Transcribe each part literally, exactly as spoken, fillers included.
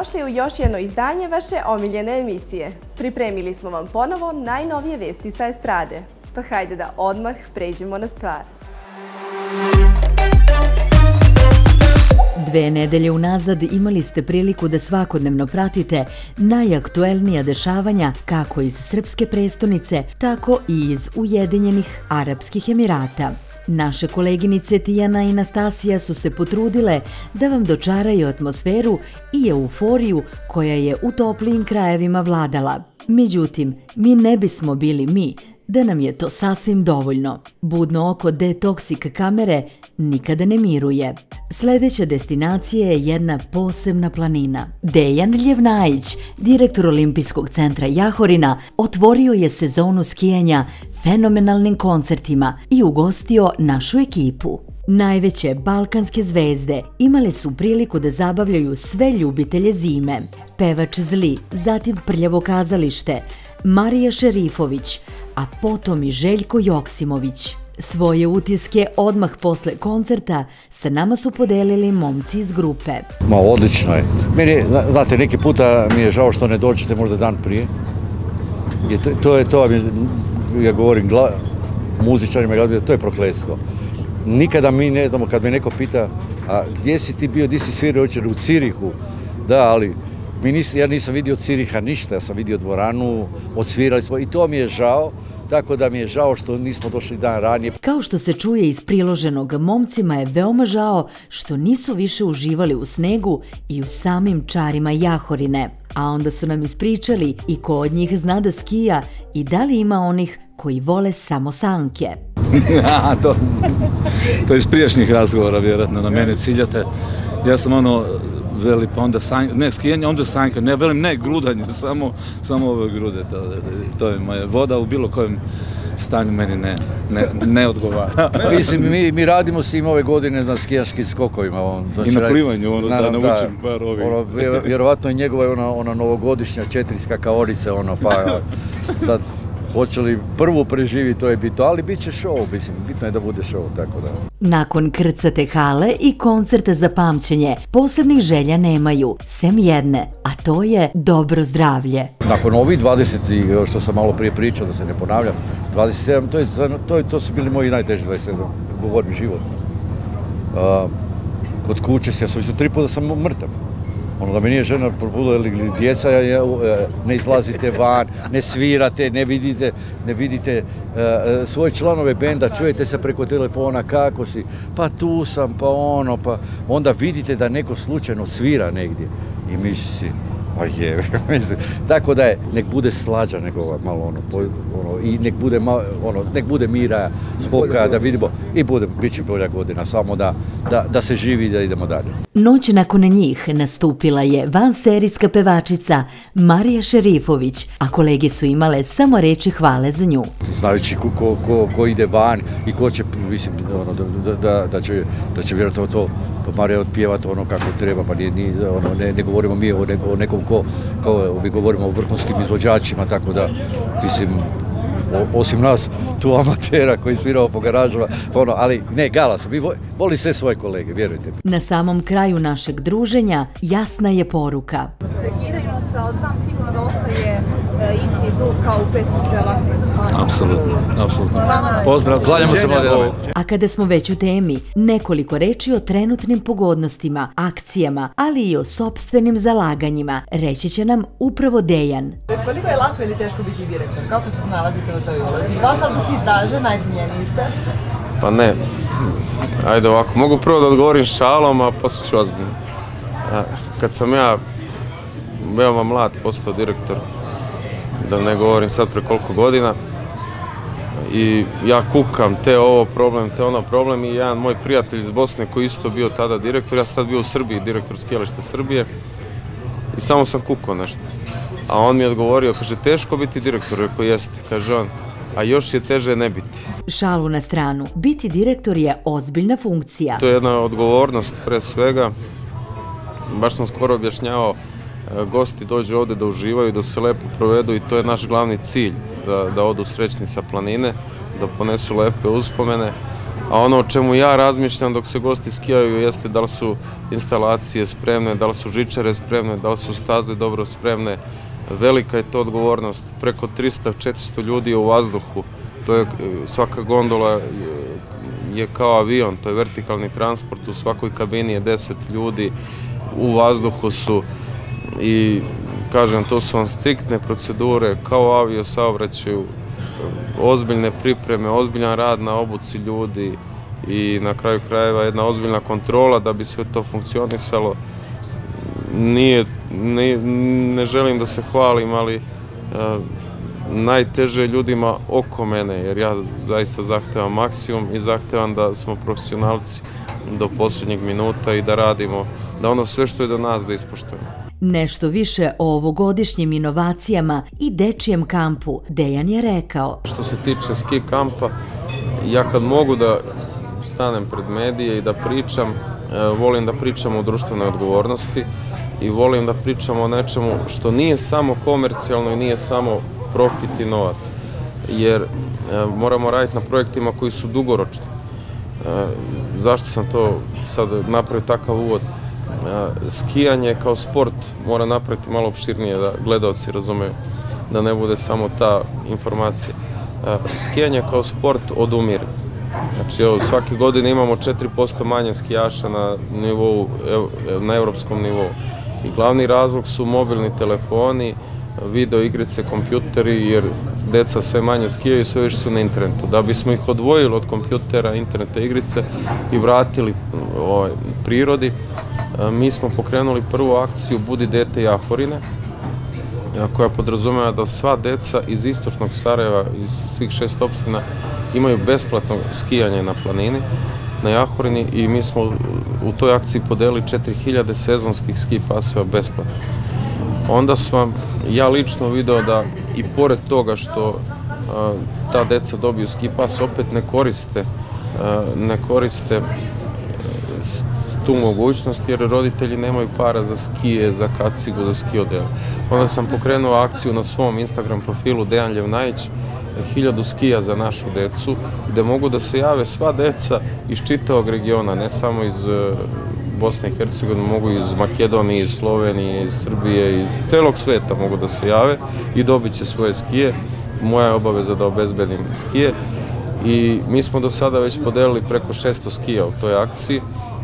dobrodošli u još jedno izdanje vaše omiljene emisije. Pripremili smo vam ponovo najnovije vesti sa estrade. Pa hajde da odmah pređemo na stvar. Dve nedelje unazad imali ste priliku da svakodnevno pratite najaktuelnija dešavanja kako iz srpske prestonice, tako i iz Ujedinjenih Arapskih Emirata. Naše koleginice Tijana i Nastasija su se potrudile da vam dočaraju atmosferu i euforiju koja je u toplijim krajevima vladala. Međutim, mi ne bismo bili mi da nam je to sasvim dovoljno. Budno oko detoksik kamere nikada ne miruje. Sljedeća destinacija je jedna posebna planina. Dejan Ljevnajić, direktor Olimpijskog centra Jahorina, otvorio je sezonu skijanja fenomenalnim koncertima i ugostio našu ekipu. Najveće balkanske zvezde imali su priliku da zabavljaju sve ljubitelje zime. Pevač Zli, zatim Prljavo kazalište, Marija Šerifović, a potom i Željko Joksimović. Svoje utiske odmah posle koncerta sa nama su podelili momci iz grupe. Ma, odlično je. Meni, znate, neki puta mi je žao što ne dođete možda dan prije. To, to je to, ja govorim muzičarima, to je prokletstvo. Nikada mi ne znamo, kad me neko pita, a gdje si ti bio, gdje si svirao jučer, u Cirihu? Da, ali ja nisam vidio Ciriha ništa, ja sam vidio dvoranu, odsvirali smo i to mi je žao. Tako da mi je žao što nismo došli dan ranije. Kao što se čuje iz priloženog, momcima je veoma žao što nisu više uživali u snegu i u samim čarima Jahorine. A onda su nam ispričali i ko od njih zna da skija i da li ima onih koji vole samo sanke. To je iz prijašnjih razgovora, vjerojatno, na mene ciljate. Ja sam ono... veli, pa onda sanjka, ne skijanje, onda sanjka, ne velim, ne grudanje, samo, samo ove grude, to, to je moja voda u bilo kojem stanju meni ne, ne, ne odgovara. Mislim, mi, mi radimo s tim ove godine na skijaškim skokovima. On, I na plivanju, ono, da naučim par ovih. Ono, vjerovatno je njegova ona, ona novogodišnja četiri skakaonice, ono, pa sad hoće li prvu preživi, to je bitno, ali bit će show, mislim, bitno je da bude show, tako da. Nakon krcate hale i koncerta za pamćenje, posebnih želja nemaju, sem jedne, a to je dobro zdravlje. Nakon ovih dvadeset, što sam malo prije pričao, da se ne ponavljam, dvadeset sedam, to, je, to, je, to su bili moji najteži dvadeset sedam, govorim životno. Uh, kod kuće se, ja sam mislim, tri puta sam mrtav. Ono da mi nije žena probudila ili djeca, ne izlazite van, ne svirate, ne vidite, ne vidite uh, svoje članove benda, čujete se preko telefona, kako si, pa tu sam, pa ono, pa onda vidite da neko slučajno svira negdje i misli si, pa je, tako da je, nek bude slađa nego malo ono, ono i nek bude, ono, nek bude mira, spoka, da vidimo i bude, bit će bolja godina, samo da, da, da se živi i da idemo dalje. Noć nakon njih nastupila je vanserijska pevačica Marija Šerifović, a kolege su imale samo reči hvale za nju. Znajući ko, ko, ko, ko ide van i ko će, mislim, ono, da, da, da će, da će vjerojatno to to Marija otpjevati ono kako treba, pa nije, nije, ono, ne, ne govorimo mi o, ne, o nekom ko, kao mi govorimo o vrhunskim izvođačima, tako da, mislim, o, osim nas, tu amatera koji svirao po garažama, ono, ali ne, gala su, mi voli sve svoje kolege, vjerujte mi. Na samom kraju našeg druženja jasna je poruka. Prekidaju nas, ali znam sigurno da ostaje isti duh kao u pesmi Sve lako pred spavanjem. Apsolutno, apsolutno. Pozdrav, zlanjamo se mladenovi. A kada smo već u temi, nekoliko reči o trenutnim pogodnostima, akcijama, ali i o sopstvenim zalaganjima, reći će nam upravo Dejan. Koliko je lako ili teško biti direktor? Kako se snalazite u toj ulozi? Vas ovdje svi traže, najcenjeniji ste? Pa ne. Ajde ovako, mogu prvo da odgovorim šalom, a poslije ću ozbiljno. Kad sam ja veoma mlad postao direktor, da ne govorim sad pre koliko godina, i ja kukam, te ovo problem, te ono problem, i jedan moj prijatelj iz Bosne koji isto bio tada direktor, ja sam tad bio u Srbiji, direktor skijališta Srbije, i samo sam kukao nešto. A on mi je odgovorio, kaže, teško biti direktor, rekao jeste, kaže on, a još je teže ne biti. Šalu na stranu, biti direktor je ozbiljna funkcija. To je jedna odgovornost pre svega, baš sam skoro objašnjavao, gosti dođu ovdje da uživaju, da se lepo provedu i to je naš glavni cilj, da, da odu srećni sa planine, da ponesu lepe uspomene, A ono o čemu ja razmišljam dok se gosti skijaju jeste da li su instalacije spremne, da li su žičare spremne, da li su staze dobro spremne. Velika je to odgovornost, preko trista do četiristo ljudi u vazduhu. To je, svaka gondola je kao avion, to je vertikalni transport, u svakoj kabini je deset ljudi, u vazduhu su i kažem, to su vam striktne procedure kao u avio saobraćaju, ozbiljne pripreme, ozbiljan rad na obuci ljudi i na kraju krajeva jedna ozbiljna kontrola da bi sve to funkcionisalo. Nije, ne, ne želim da se hvalim, ali uh, najteže ljudima oko mene, jer ja zaista zahtevam maksimum i zahtevam da smo profesionalci do posljednjeg minuta i da radimo, da ono sve što je do nas da ispoštujemo. Nešto više o ovogodišnjim inovacijama i dečijem kampu Dejan je rekao. Što se tiče ski kampa, ja kad mogu da stanem pred medije i da pričam, volim da pričam o društvenoj odgovornosti i volim da pričam o nečemu što nije samo komercijalno i nije samo profit i novac, jer moramo raditi na projektima koji su dugoročni. Zašto sam to sad napravio takav uvod? Skijanje kao sport mora napraviti malo opširnije da gledaoci razumeju, da ne bude samo ta informacija. Skijanje kao sport odumire. Znači, evo, svake godine imamo četiri posto manje skijaša na nivou, na evropskom nivou. I glavni razlog su mobilni telefoni, video igrice, kompjuteri, jer deca sve manje skijaju i sve više su na internetu. Da bismo ih odvojili od kompjutera, interneta, igrice i vratili ovaj, prirodi, mi smo pokrenuli prvu akciju Budi dete Jahorine, koja podrazumeva da sva deca iz istočnog Sarajeva, iz svih šest opština, imaju besplatno skijanje na planini, na Jahorini, i mi smo u toj akciji podelili četiri hiljade sezonskih ski paseva besplatno. Onda sam ja lično video da i pored toga što a, ta deca dobiju ski pas, opet ne koriste, a, ne koriste tu mogućnost, jer roditelji nemaju para za skije, za kacigu, za ski odjel. Onda sam pokrenuo akciju na svom Instagram profilu Dejan Ljevnajić, hiljadu skija za našu decu, gde mogu da se jave sva deca iz čitavog regiona, ne samo iz Bosne i Hercegovine, mogu iz Makedonije, iz Slovenije, iz Srbije, iz celog sveta mogu da se jave i dobit će svoje skije. Moja je obaveza da obezbedim skije i mi smo do sada već podelili preko šesto skija u toj akciji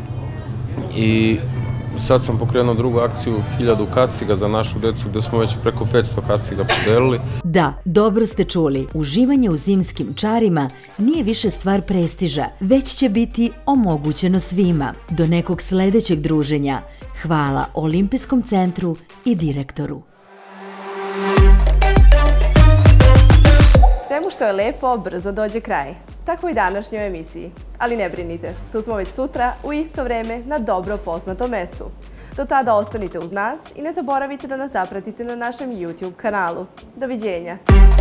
i sad sam pokrenuo drugu akciju, hiljadu kaciga za našu decu, gde smo već preko petsto kaciga podelili. Da, dobro ste čuli, uživanje u zimskim čarima nije više stvar prestiža, već će biti omogućeno svima. Do nekog sledećeg druženja. Hvala Olimpijskom centru i direktoru. Svemu što je lepo, brzo dođe kraj. Tako i današnjoj emisiji. Ali ne brinite, tu smo već sutra u isto vreme na dobro poznatom mestu. Do tada ostanite uz nas i ne zaboravite da nas zapratite na našem YouTube kanalu. Doviđenja!